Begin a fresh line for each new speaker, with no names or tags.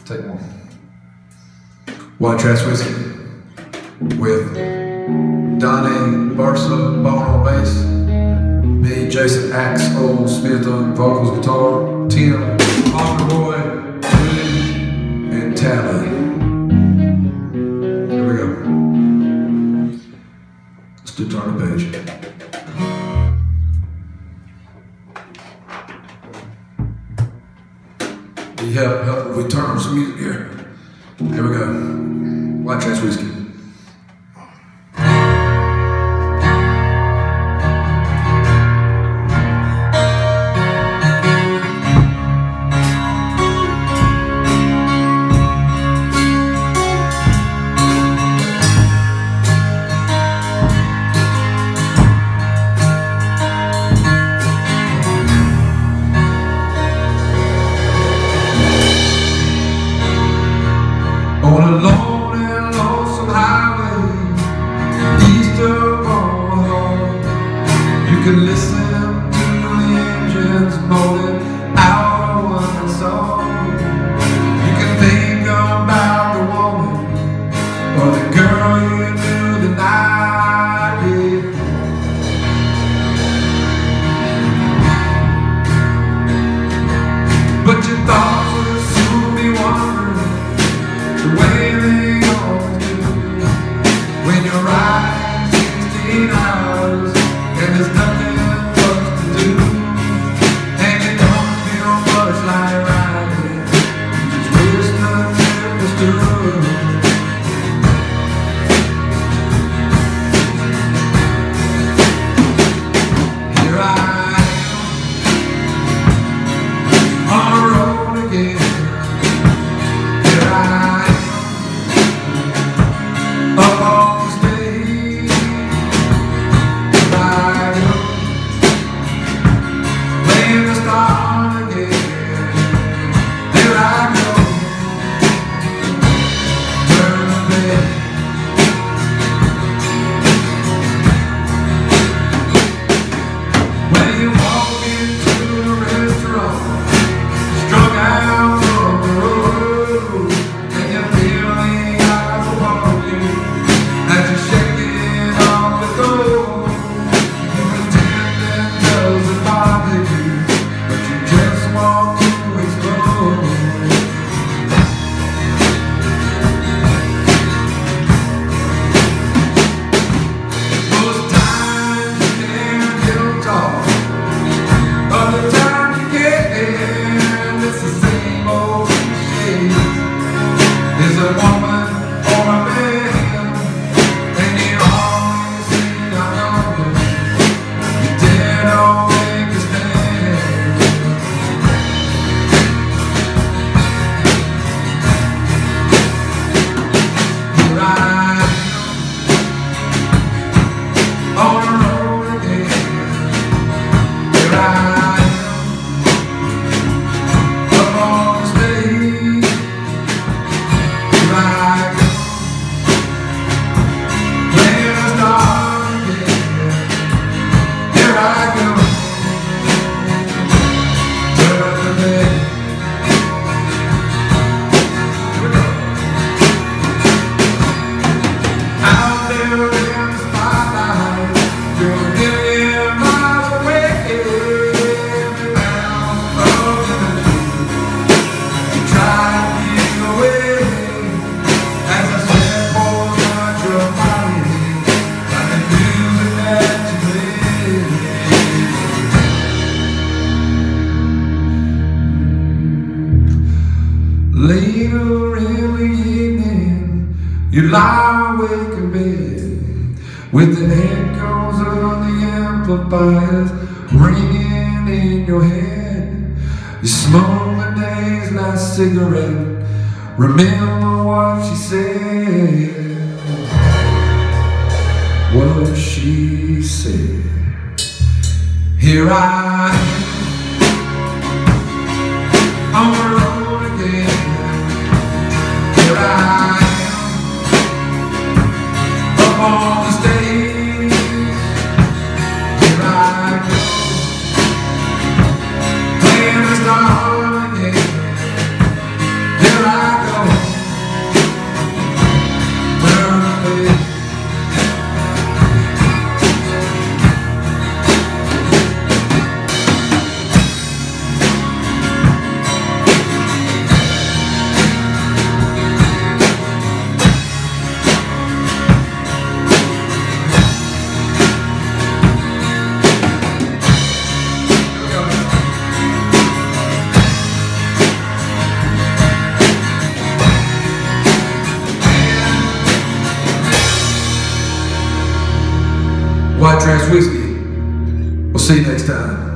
Take one. White Trash Whiskey with Donnie Bowen on bass, me, Jason Axe, Old Smith on vocals, guitar, Tim, Boy, Moody, and Tally. Here we go. Let's do Turn the Page. Need help if we turn on some music here. Here we go. White Trash Whiskey. On a lonely and lonesome highway, east of Omaha, you can listen to the engines moaning out a one song. You can think about the woman or the girl you knew the night before. But your thoughts will soon be wandering the way they always do, when you're riding 16 hours and there's nothing else to do, and you don't feel much like riding, you just wish the tempest through. Here I am on the road again. Here I up on the stage, right up, playing the star again. There I go, turn the page. When you walk into the restaurant, strung out on the road, and you feel the eyes upon you as you're shaking off the gold. You pretend it doesn't bother you, but you just want to explode. Most times you can't help talk, other times you can't. It's the same old cliches. Is a woman or a man, and you always seem unknown. You dare don't make a stand. Here I am on the road again. Here I am up on the stage. Here I go, playing the star again. Here I go, turn the page. Here we go. Out there in the spotlight, you're a million miles away. Every bound of energy, you try to feel away. As I step over your body, like the music that you play. Later in the evening, you lie awake in bed with the echoes of the amplifiers ringing in your head. You smoke a day's last cigarette. Remember what she said. What she said. Here I am on the road again. Here I am up on the stage. Here I go, playing the star again. Here I whiskey. We'll see you next time.